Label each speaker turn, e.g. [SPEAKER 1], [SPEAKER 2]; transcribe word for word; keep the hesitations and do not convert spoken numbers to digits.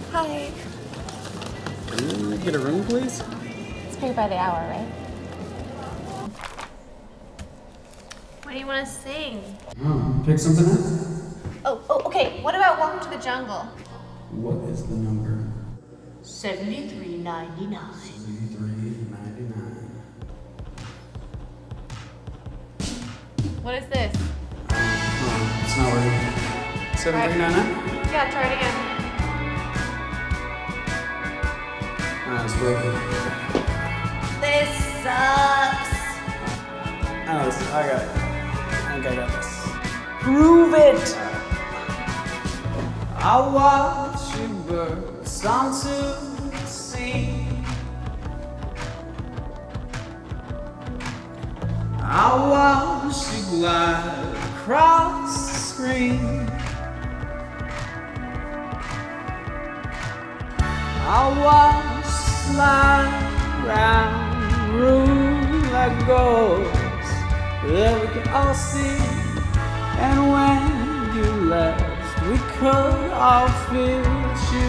[SPEAKER 1] Hi.
[SPEAKER 2] Can you get a room, please?
[SPEAKER 1] It's paid by the hour, right? What do you want to sing?
[SPEAKER 2] Oh, pick something up.
[SPEAKER 1] Oh, oh, okay. What about Welcome to the Jungle?
[SPEAKER 2] What is the number?
[SPEAKER 1] seventy-three ninety-nine.
[SPEAKER 2] seventy-three ninety-nine.
[SPEAKER 1] What is this?
[SPEAKER 2] Oh, it's not working. seventy-three ninety-nine?
[SPEAKER 1] Yeah, try it again.
[SPEAKER 2] Oh, it's broken.
[SPEAKER 1] This sucks.
[SPEAKER 2] Oh, this, I got it. I think I got this.
[SPEAKER 1] Prove it.
[SPEAKER 2] I watch you burst onto the sea. I watch you glide across the screen. I watch you slide round the room like ghosts that we can all see. And when you left, we could all feel you.